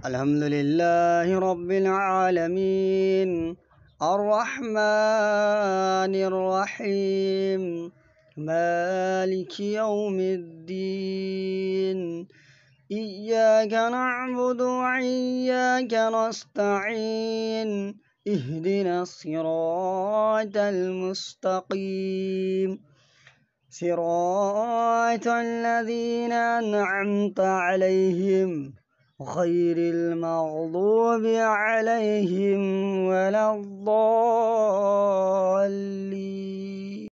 الحمد لله رب العالمين الرحمن الرحيم مالك يوم الدين إياك نعبد وإياك نستعين اهدنا الصراط المستقيم صراط الذين أنعمت عليهم غير المغضوب عليهم ولا الضالين.